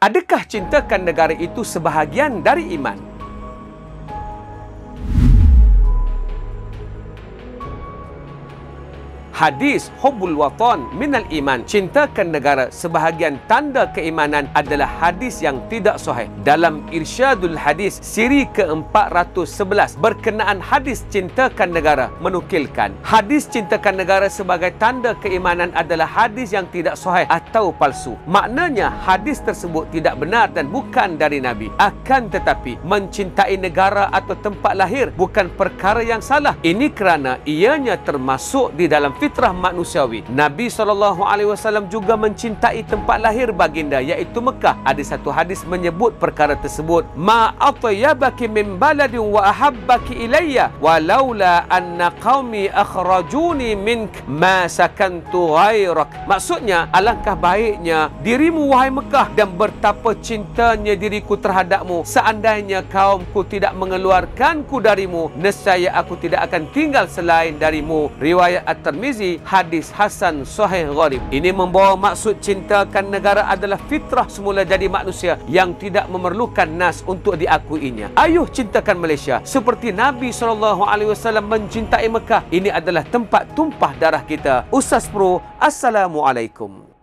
Adakah cintakan negara itu sebahagian dari iman? Hadis hubbul watan minal iman, cintakan negara sebahagian tanda keimanan, adalah hadis yang tidak sahih. Dalam Irsyadul Hadis siri ke-411 berkenaan hadis cintakan negara menukilkan, hadis cintakan negara sebagai tanda keimanan adalah hadis yang tidak sahih atau palsu. Maknanya hadis tersebut tidak benar dan bukan dari Nabi. Akan tetapi mencintai negara atau tempat lahir bukan perkara yang salah. Ini kerana ianya termasuk di dalam fitrah manusiawi. Nabi SAW juga mencintai tempat lahir baginda, iaitu Mekah. Ada satu hadis menyebut perkara tersebut. Ma atyabaki min baladin wa ahabbaki ilayya walaula anna qaumi akhrajuni mink ma sakantu ghairak. Maksudnya, alangkah baiknya dirimu wahai Mekah dan betapa cintanya diriku terhadapmu. Seandainya kaumku tidak mengeluarkanku darimu, nescaya aku tidak akan tinggal selain darimu. Riwayat At-Tirmizi, hadis hasan sahih gharib. Ini membawa maksud cintakan negara adalah fitrah semula jadi manusia yang tidak memerlukan nas untuk diakuinya. Ayuh cintakan Malaysia seperti Nabi SAW mencintai Mekah. Ini adalah tempat tumpah darah kita. Ustaz Pro, Assalamualaikum.